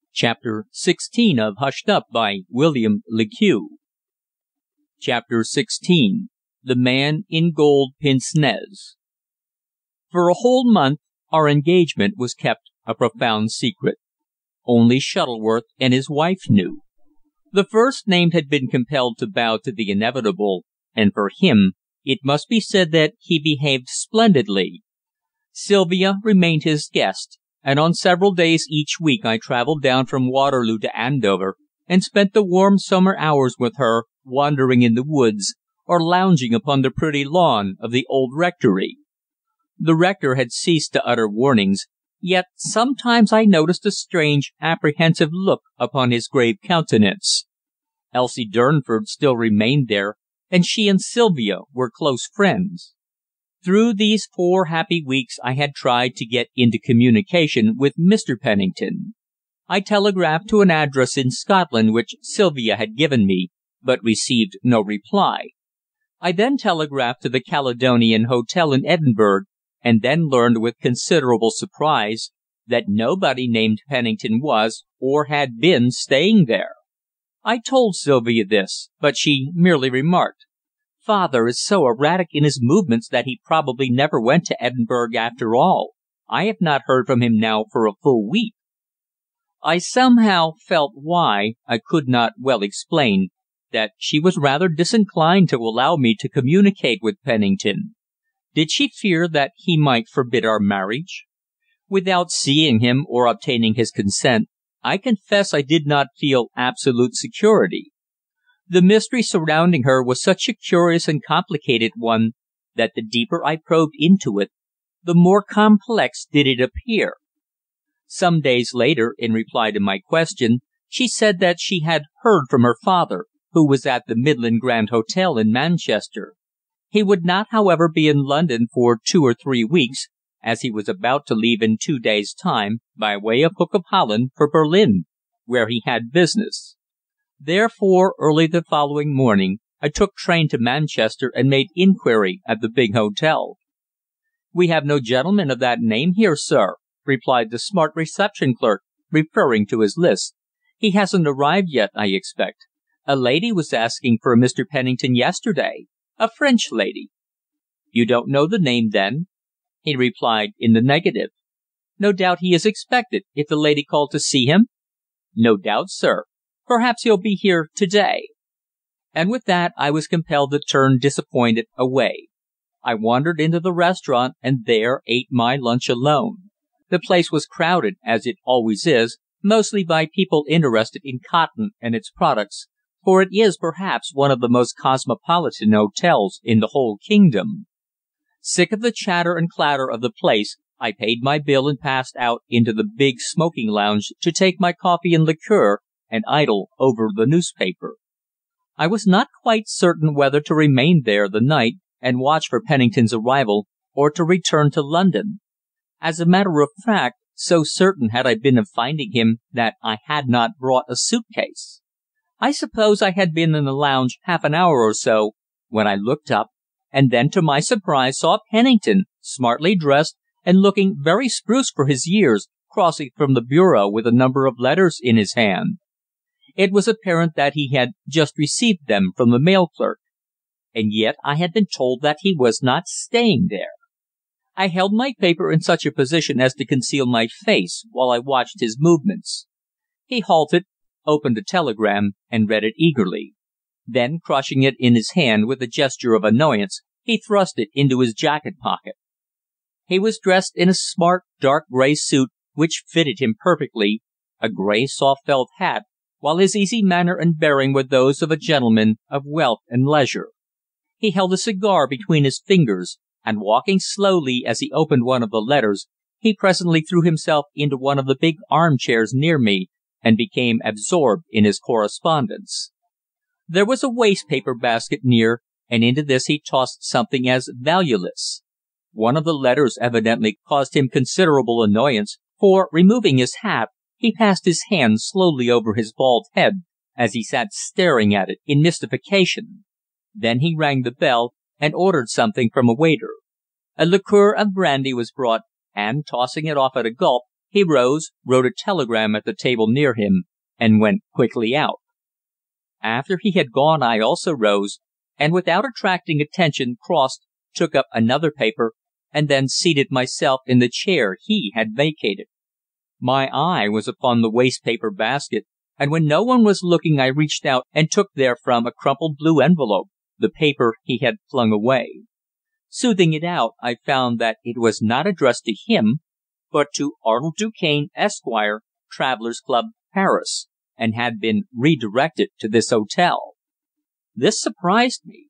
CHAPTER XVI of Hushed Up by William Le Queux. CHAPTER XVI THE MAN IN GOLD PINCE NEZ. For a whole month our engagement was kept a profound secret. Only Shuttleworth and his wife knew. The first named had been compelled to bow to the inevitable, and for him it must be said that he behaved splendidly. Sylvia remained his guest, and on several days each week I travelled down from Waterloo to Andover and spent the warm summer hours with her, wandering in the woods, or lounging upon the pretty lawn of the old rectory. The rector had ceased to utter warnings, yet sometimes I noticed a strange, apprehensive look upon his grave countenance. Elsie Durnford still remained there, and she and Sylvia were close friends. Through these 4 happy weeks I had tried to get into communication with Mr. Pennington. I telegraphed to an address in Scotland which Sylvia had given me, but received no reply. I then telegraphed to the Caledonian Hotel in Edinburgh, and then learned with considerable surprise that nobody named Pennington was, or had been, staying there. I told Sylvia this, but she merely remarked: "Father is so erratic in his movements that he probably never went to Edinburgh after all. I have not heard from him now for a full week." I somehow felt why, I could not well explain, that she was rather disinclined to allow me to communicate with Pennington. Did she fear that he might forbid our marriage? Without seeing him or obtaining his consent, I confess I did not feel absolute security. The mystery surrounding her was such a curious and complicated one that the deeper I probed into it, the more complex did it appear. Some days later, in reply to my question, she said that she had heard from her father, who was at the Midland Grand Hotel in Manchester. He would not, however, be in London for 2 or 3 weeks, as he was about to leave in 2 days' time, by way of Hook of Holland, for Berlin, where he had business. Therefore, early the following morning I took train to Manchester and made inquiry at the big hotel. "We have no gentleman of that name here, sir," replied the smart reception clerk, referring to his list. "He hasn't arrived yet, I expect. A lady was asking for a Mr. Pennington yesterday, a French lady." "You don't know the name, then?" He replied in the negative. "No doubt he is expected, if the lady called to see him?" "No doubt, sir. Perhaps he'll be here to day." And with that I was compelled to turn disappointed away. I wandered into the restaurant, and there ate my lunch alone. The place was crowded, as it always is, mostly by people interested in cotton and its products, for it is perhaps one of the most cosmopolitan hotels in the whole kingdom. Sick of the chatter and clatter of the place, I paid my bill and passed out into the big smoking lounge to take my coffee and liqueur and idle over the newspaper. I was not quite certain whether to remain there the night and watch for Pennington's arrival, or to return to London. As a matter of fact, so certain had I been of finding him that I had not brought a suit case. I suppose I had been in the lounge half an hour or so, when I looked up, and then to my surprise saw Pennington, smartly dressed and looking very spruce for his years, crossing from the bureau with a number of letters in his hand. It was apparent that he had just received them from the mail clerk. And yet I had been told that he was not staying there. I held my paper in such a position as to conceal my face while I watched his movements. He halted, opened a telegram, and read it eagerly. Then, crushing it in his hand with a gesture of annoyance, he thrust it into his jacket pocket. He was dressed in a smart dark grey suit which fitted him perfectly, a grey soft felt hat, while his easy manner and bearing were those of a gentleman of wealth and leisure. He held a cigar between his fingers, and walking slowly as he opened one of the letters, he presently threw himself into one of the big armchairs near me, and became absorbed in his correspondence. There was a waste paper basket near, and into this he tossed something as valueless. One of the letters evidently caused him considerable annoyance, for, removing his hat, he passed his hand slowly over his bald head as he sat staring at it in mystification. Then he rang the bell and ordered something from a waiter. A liqueur of brandy was brought, and, tossing it off at a gulp, He rose, wrote a telegram at the table near him, and went quickly out. After he had gone I also rose, and without attracting attention crossed, took up another paper, and then seated myself in the chair he had vacated. My eye was upon the waste paper basket, and when no one was looking I reached out and took therefrom a crumpled blue envelope, the paper he had flung away. Smoothing it out, I found that it was not addressed to him, but to Arnold Du Cane, Esquire, Travellers' Club, Paris, and had been redirected to this hotel. This surprised me.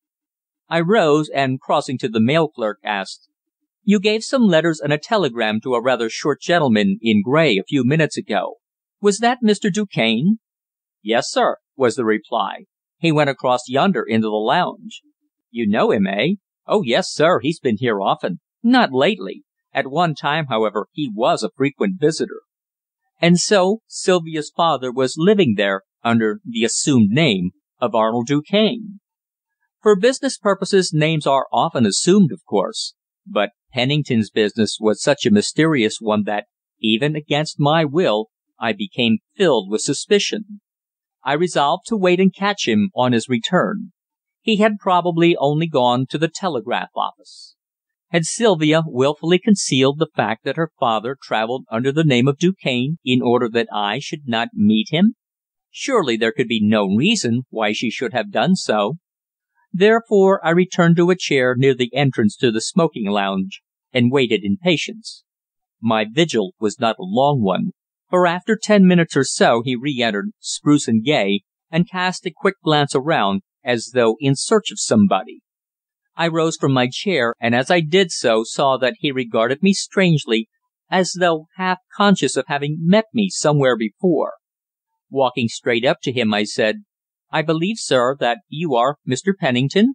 I rose, and crossing to the mail clerk, asked: "You gave some letters and a telegram to a rather short gentleman in grey a few minutes ago. Was that Mr. Du Cane?" "Yes, sir," was the reply. "He went across yonder into the lounge." "You know him, eh?" "Oh, yes, sir. He's been here often. Not lately. At one time, however, he was a frequent visitor." And so Sylvia's father was living there under the assumed name of Arnold Du Cane. For business purposes names are often assumed, of course, but Pennington's business was such a mysterious one that, even against my will, I became filled with suspicion. I resolved to wait and catch him on his return. He had probably only gone to the telegraph office. Had Sylvia wilfully concealed the fact that her father travelled under the name of Du Cane in order that I should not meet him? Surely there could be no reason why she should have done so. Therefore I returned to a chair near the entrance to the smoking lounge, and waited in patience. My vigil was not a long one, for after 10 minutes or so he re-entered, spruce and gay, and cast a quick glance around, as though in search of somebody. I rose from my chair, and as I did so saw that he regarded me strangely, as though half conscious of having met me somewhere before. Walking straight up to him, I said: "I believe, sir, that you are Mr. Pennington?"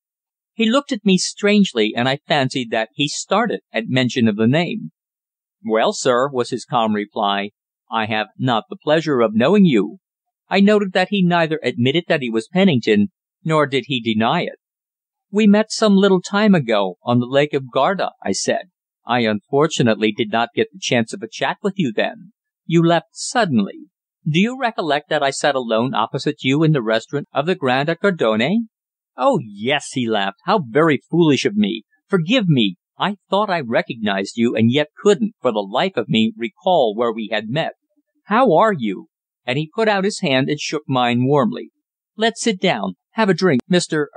He looked at me strangely, and I fancied that he started at mention of the name. "Well, sir," was his calm reply, "I have not the pleasure of knowing you." I noted that he neither admitted that he was Pennington, nor did he deny it. "We met some little time ago on the Lake of Garda," I said. "I unfortunately did not get the chance of a chat with you then. You left suddenly. Do you recollect that I sat alone opposite you in the restaurant of the Grand at Gardone?" "Oh, yes," he laughed. "How very foolish of me. Forgive me. I thought I recognized you, and yet couldn't, for the life of me, recall where we had met. How are you?" And he put out his hand and shook mine warmly. "Let's sit down. Have a drink, Mr.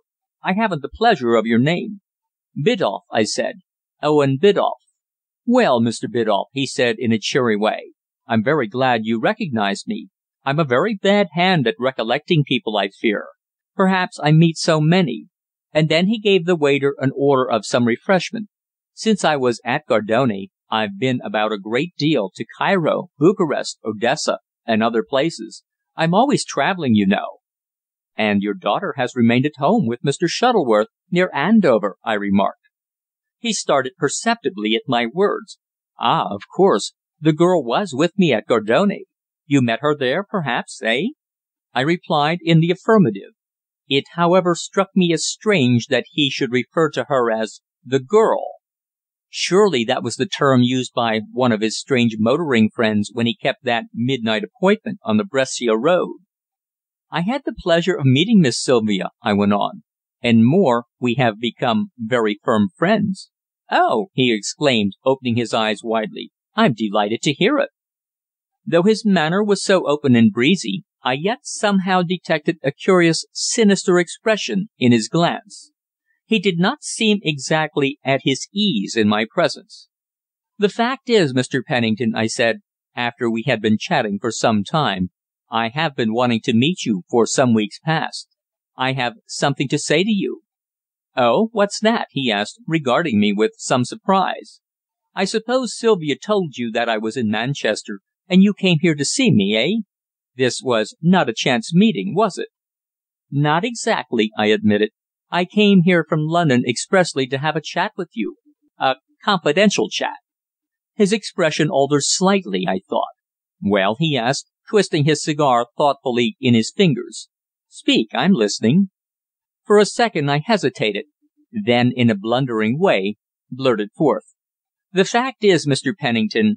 I haven't the pleasure of your name." "Biddulph," I said. "Owen Biddulph." "Well, Mr. Biddulph," he said in a cheery way, "I'm very glad you recognized me. I'm a very bad hand at recollecting people, I fear. Perhaps I meet so many." And then he gave the waiter an order of some refreshment. "Since I was at Gardone, I've been about a great deal, to Cairo, Bucharest, Odessa, and other places. I'm always travelling, you know." "And your daughter has remained at home with Mr. Shuttleworth, near Andover," I remarked. He started perceptibly at my words. "Ah, of course. The girl was with me at Gardone. You met her there, perhaps, eh?" I replied in the affirmative. It, however, struck me as strange that he should refer to her as "the girl." Surely that was the term used by one of his strange motoring friends when he kept that midnight appointment on the Brescia road. "I had the pleasure of meeting Miss Sylvia," I went on. "And more, we have become very firm friends." "Oh!" he exclaimed, opening his eyes widely. "I'm delighted to hear it." Though his manner was so open and breezy, I yet somehow detected a curious, sinister expression in his glance. He did not seem exactly at his ease in my presence. "The fact is, Mr. Pennington," I said, after we had been chatting for some time, "I have been wanting to meet you for some weeks past. I have something to say to you." "Oh, what's that?" he asked, regarding me with some surprise. "I suppose Sylvia told you that I was in Manchester, and you came here to see me, eh? This was not a chance meeting, was it?" "Not exactly," I admitted. "I came here from London expressly to have a chat with you a confidential chat." His expression altered slightly, I thought. "Well?" he asked, twisting his cigar thoughtfully in his fingers. "Speak, I'm listening." For a second I hesitated, then in a blundering way blurted forth: "The fact is, Mr. Pennington,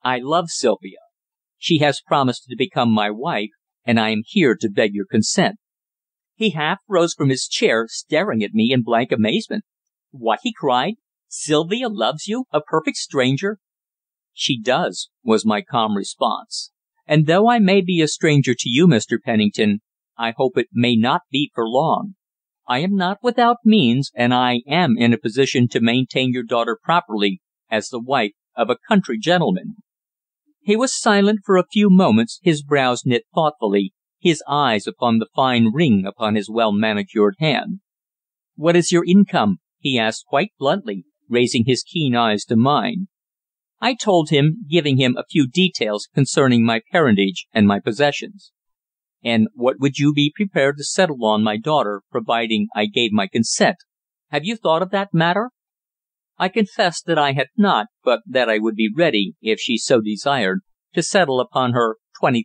I love Sylvia. She has promised to become my wife, and I am here to beg your consent." He half rose from his chair, staring at me in blank amazement. "What?" he cried. "Sylvia loves you, a perfect stranger?" "She does," was my calm response. "And though I may be a stranger to you, Mr. Pennington, I hope it may not be for long. I am not without means, and I am in a position to maintain your daughter properly as the wife of a country gentleman." He was silent for a few moments, his brows knit thoughtfully, his eyes upon the fine ring upon his well manicured hand. "What is your income?" he asked quite bluntly, raising his keen eyes to mine. I told him, giving him a few details concerning my parentage and my possessions. "And what would you be prepared to settle on my daughter, providing I gave my consent? Have you thought of that matter?" I confessed that I had not, but that I would be ready, if she so desired, to settle upon her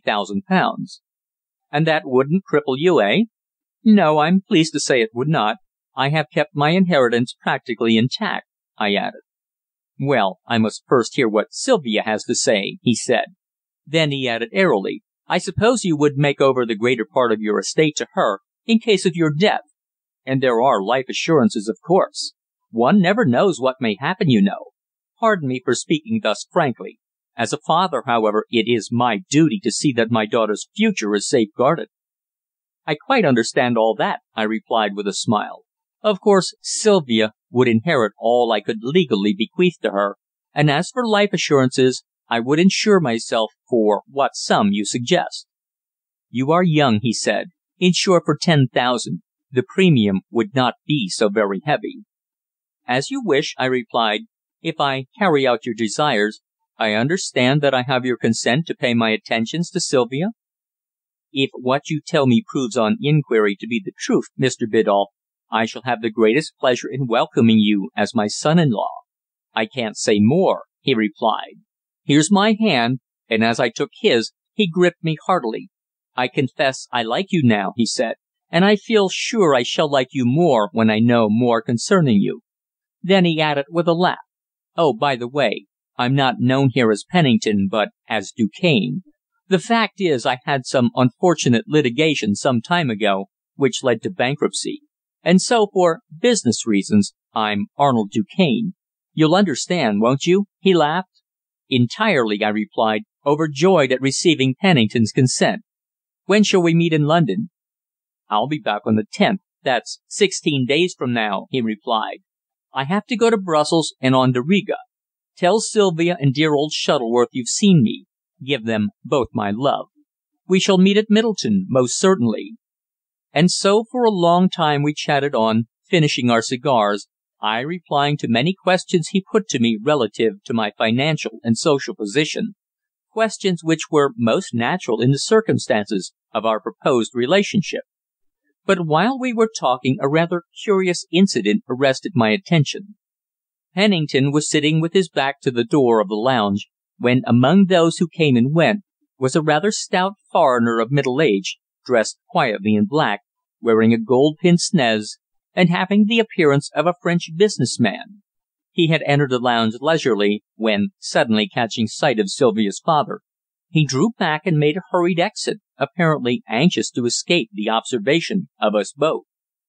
£20,000. "And that wouldn't cripple you, eh?" "No, I'm pleased to say it would not. I have kept my inheritance practically intact," I added. "Well, I must first hear what Sylvia has to say," he said. Then he added airily, "I suppose you would make over the greater part of your estate to her in case of your death. And there are life assurances, of course. One never knows what may happen, you know. Pardon me for speaking thus frankly. As a father, however, it is my duty to see that my daughter's future is safeguarded." "I quite understand all that," I replied with a smile. "Of course, Sylvia would inherit all I could legally bequeath to her, and as for life assurances, I would insure myself for what sum you suggest." "You are young," he said. "Insure for 10,000. The premium would not be so very heavy." "As you wish," I replied. "If I carry out your desires, I understand that I have your consent to pay my attentions to Sylvia?" "If what you tell me proves on inquiry to be the truth, Mr. Biddulph, I shall have the greatest pleasure in welcoming you as my son in law. I can't say more," he replied. "Here's my hand," and as I took his, he gripped me heartily. "I confess I like you now," he said, "and I feel sure I shall like you more when I know more concerning you." Then he added with a laugh, "Oh, by the way, I'm not known here as Pennington, but as Du Cane. The fact is, I had some unfortunate litigation some time ago, which led to bankruptcy, and so, for business reasons, I'm Arnold Du Cane. You'll understand, won't you?" he laughed. "Entirely," I replied, overjoyed at receiving Pennington's consent. "When shall we meet in London?" "I'll be back on the 10th. That's 16 days from now," he replied. "I have to go to Brussels and on to Riga. Tell Sylvia and dear old Shuttleworth you've seen me. Give them both my love. We shall meet at Middleton, most certainly." And so for a long time we chatted on, finishing our cigars, I replying to many questions he put to me relative to my financial and social position, questions which were most natural in the circumstances of our proposed relationship. But while we were talking a rather curious incident arrested my attention. Pennington was sitting with his back to the door of the lounge, when among those who came and went was a rather stout foreigner of middle age, dressed quietly in black, wearing a gold pince nez, and having the appearance of a French business man. He had entered the lounge leisurely, when, suddenly catching sight of Sylvia's father, he drew back and made a hurried exit, apparently anxious to escape the observation of us both.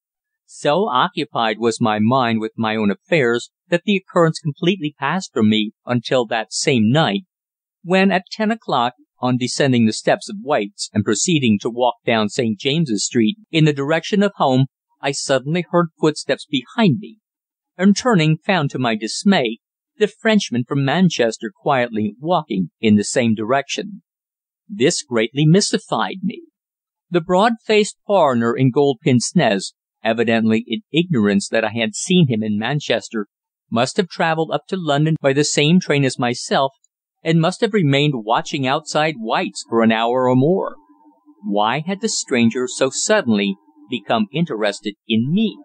So occupied was my mind with my own affairs that the occurrence completely passed from me until that same night, when, at 10 o'clock, on descending the steps of White's and proceeding to walk down St. James's Street in the direction of home, I suddenly heard footsteps behind me, and turning, found to my dismay the Frenchman from Manchester quietly walking in the same direction. This greatly mystified me. The broad-faced foreigner in gold pince nez, evidently in ignorance that I had seen him in Manchester, must have travelled up to London by the same train as myself, and must have remained watching outside White's for an hour or more. Why had the stranger so suddenly become interested in me?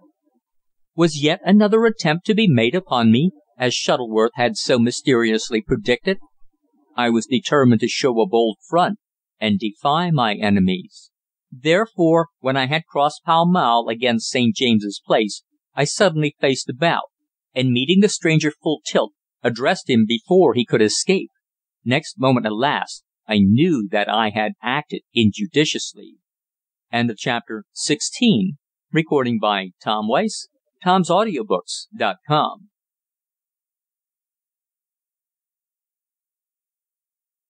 Was yet another attempt to be made upon me, as Shuttleworth had so mysteriously predicted? I was determined to show a bold front and defy my enemies. Therefore, when I had crossed Pall Mall against St. James's Place, I suddenly faced about, and meeting the stranger full tilt, addressed him before he could escape. Next moment, alas! I knew that I had acted injudiciously. CHAPTER 17. Tom's Audiobooks.com